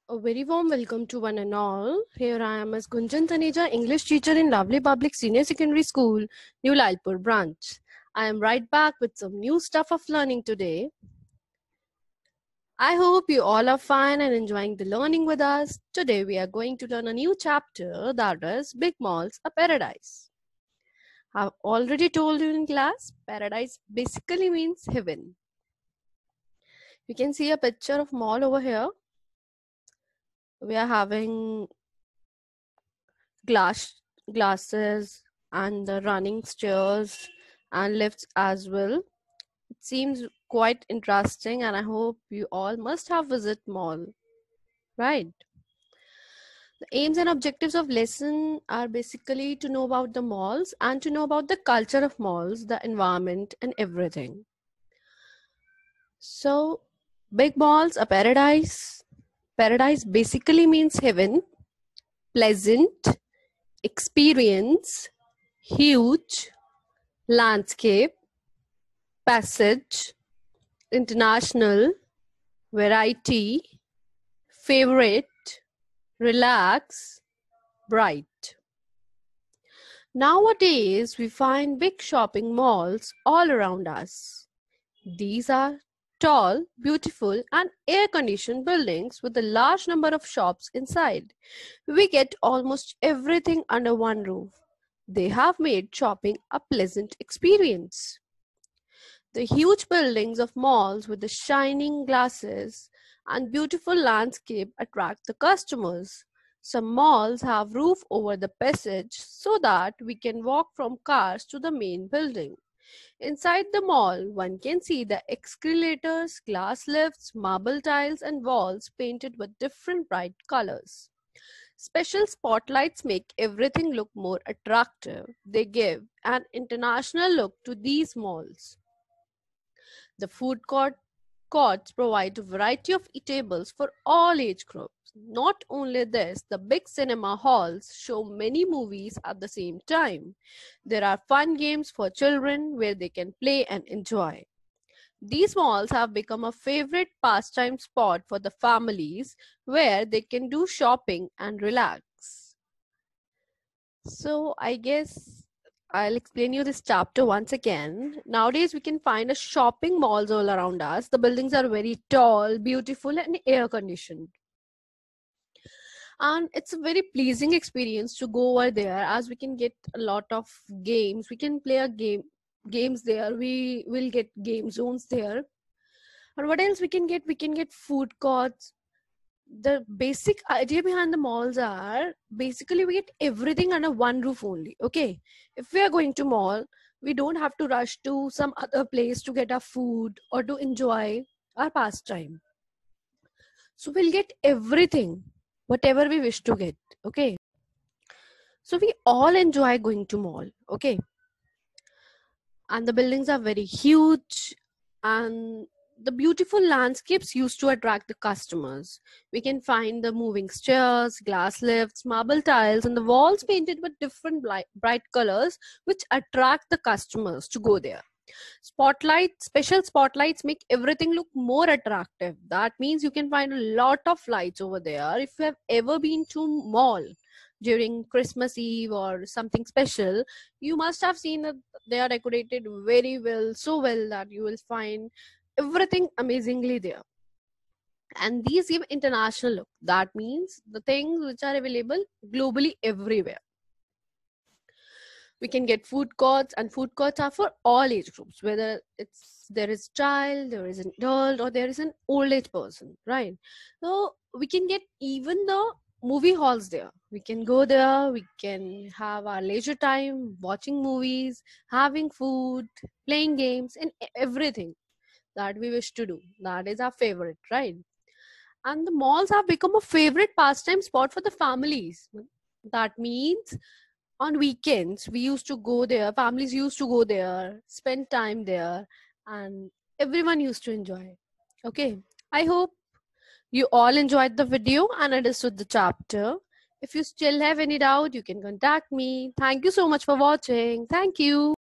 A very warm welcome to one and all. Here I am as Gunjan Taneja, English teacher in Lovely Public Senior Secondary School, New Lalpur branch. I am right back with some new stuff of learning today. I hope you all are fine and enjoying the learning with us. Today we are going to learn a new chapter, that is Big Malls, a Paradise. I've already told you in class, paradise basically means heaven. You can see a picture of mall over here. We are having glasses and the running stairs and lifts as well. It seems quite interesting and I hope you all must have visit mall, right? The aims and objectives of lesson are basically to know about the malls and to know about the culture of malls, the environment and everything. So big malls, a paradise. Paradise basically means heaven, pleasant, experience, huge, landscape, passage, international, variety, favorite, relax, bright. Nowadays, we find big shopping malls all around us. These are tall, beautiful, and air conditioned buildings with a large number of shops inside. We get almost everything under one roof. They have made shopping a pleasant experience. The huge buildings of malls with the shining glasses and beautiful landscape attract the customers. Some malls have roof over the passage so that we can walk from cars to the main building. Inside the mall, one can see the escalators, glass lifts, marble tiles and walls painted with different bright colors. Special spotlights make everything look more attractive. They give an international look to these malls. The courts provide a variety of eatables for all age groups. Not only this, the big cinema halls show many movies at the same time. There are fun games for children where they can play and enjoy. These malls have become a favorite pastime spot for the families where they can do shopping and relax. So I guess I'll explain you this chapter once again. Nowadays, we can find a shopping malls all around us. The buildings are very tall, beautiful, and air conditioned. And it's a very pleasing experience to go over there as we can get a lot of games. We can play games there. We will get game zones there. And what else we can get? We can get food courts. The basic idea behind the malls are basically we get everything under one roof only. Okay, if we are going to mall, we don't have to rush to some other place to get our food or to enjoy our pastime. So we'll get everything, whatever we wish to get. Okay, so we all enjoy going to mall. Okay, and the buildings are very huge and the beautiful landscapes used to attract the customers. We can find the moving stairs, glass lifts, marble tiles, and the walls painted with different bright colors, which attract the customers to go there. Special spotlights make everything look more attractive. That means you can find a lot of lights over there. If you have ever been to mall during Christmas Eve or something special, you must have seen that they are decorated very well, so well that you will find everything amazingly there. And these give international look. That means the things which are available globally everywhere. We can get food courts, and food courts are for all age groups, whether there is child, there is an adult, or there is an old age person, right? So we can get even the movie halls there. We can go there, we can have our leisure time watching movies, having food, playing games, and everything that we wish to do. That is our favorite, right? And the malls have become a favorite pastime spot for the families. That means on weekends we used to go there, families used to go there, spend time there, and everyone used to enjoy. Okay, I hope you all enjoyed the video and understood the chapter. If you still have any doubt, you can contact me. Thank you so much for watching. Thank you.